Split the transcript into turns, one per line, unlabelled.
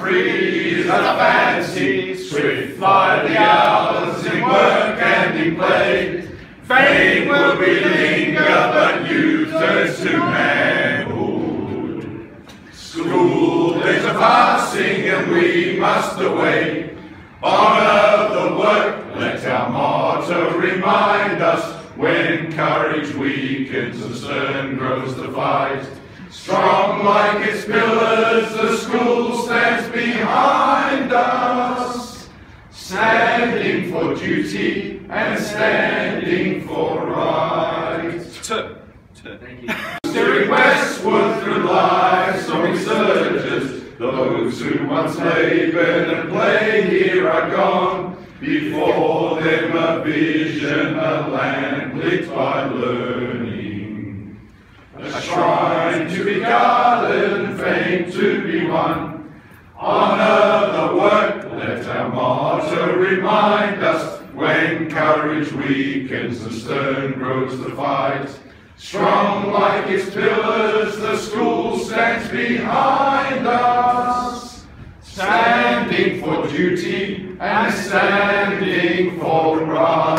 free as a fancy, swift fly the hours in work and in play. Fame will be linger, but youth turns to manhood. School days are passing and we must away. Honour the work, let our motto remind us. When courage weakens and stern grows the fight, strong like its pillars, the school stands behind us, standing for duty and standing for right.
Thank you.
Steering westward through life's stormy surges, those who once laboured and played here are gone. Before them a vision, a land lit by learning, a shrine to be guarded, fame to be won. Honour the work, let our motto remind us. When courage weakens and stern grows the fight, strong like its pillars, the school stands behind us, standing for duty and standing for right.